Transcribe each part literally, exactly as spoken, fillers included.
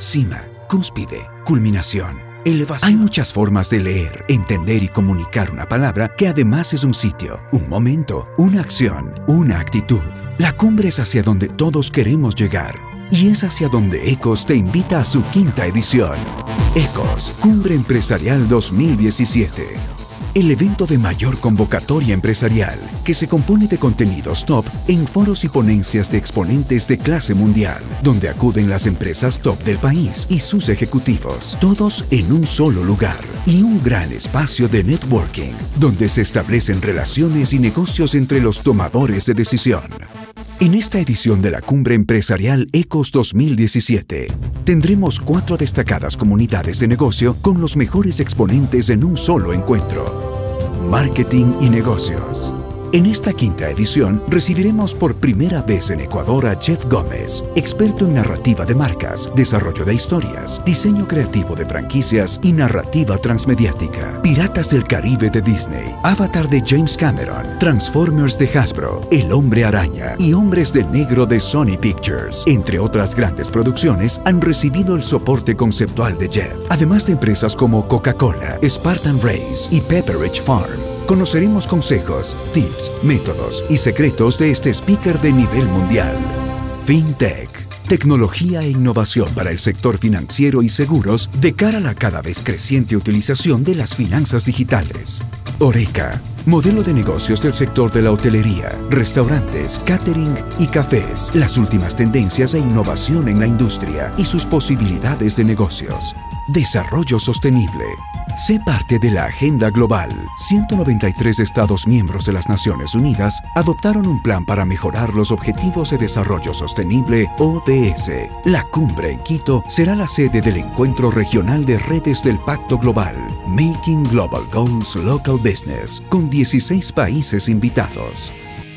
cima, cúspide, culminación, elevación. Hay muchas formas de leer, entender y comunicar una palabra que además es un sitio, un momento, una acción, una actitud. La cumbre es hacia donde todos queremos llegar y es hacia donde Ecos te invita a su quinta edición. Ecos, Cumbre Empresarial dos mil diecisiete. El evento de mayor convocatoria empresarial, que se compone de contenidos top en foros y ponencias de exponentes de clase mundial, donde acuden las empresas top del país y sus ejecutivos, todos en un solo lugar, y un gran espacio de networking, donde se establecen relaciones y negocios entre los tomadores de decisión. En esta edición de la Cumbre Empresarial Ecos dos mil diecisiete, tendremos cuatro destacadas comunidades de negocio con los mejores exponentes en un solo encuentro. Marketing y negocios. En esta quinta edición recibiremos por primera vez en Ecuador a Jeff Gómez, experto en narrativa de marcas, desarrollo de historias, diseño creativo de franquicias y narrativa transmediática. Piratas del Caribe de Disney, Avatar de James Cameron, Transformers de Hasbro, El Hombre Araña y Hombres de Negro de Sony Pictures, entre otras grandes producciones, han recibido el soporte conceptual de Jeff, además de empresas como Coca-Cola, Spartan Race y Pepperidge Farm. Conoceremos consejos, tips, métodos y secretos de este speaker de nivel mundial. FinTech, tecnología e innovación para el sector financiero y seguros de cara a la cada vez creciente utilización de las finanzas digitales. Oreca, modelo de negocios del sector de la hotelería, restaurantes, catering y cafés, las últimas tendencias e innovación en la industria y sus posibilidades de negocios. Desarrollo sostenible. Sé parte de la agenda global. ciento noventa y tres Estados miembros de las Naciones Unidas adoptaron un plan para mejorar los Objetivos de Desarrollo Sostenible O D S. La cumbre en Quito será la sede del encuentro regional de redes del Pacto Global, Making Global Goals Local Business, con dieciséis países invitados.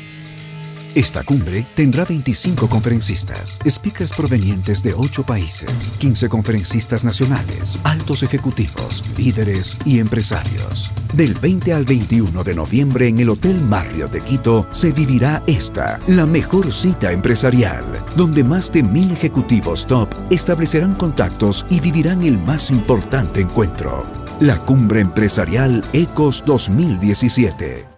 Esta cumbre tendrá veinticinco conferencistas, speakers provenientes de ocho países, quince conferencistas nacionales, altos ejecutivos, líderes y empresarios. Del veinte al veintiuno de noviembre en el Hotel Marriott de Quito se vivirá esta, la mejor cita empresarial, donde más de mil ejecutivos top establecerán contactos y vivirán el más importante encuentro, la Cumbre Empresarial Ecos dos mil diecisiete.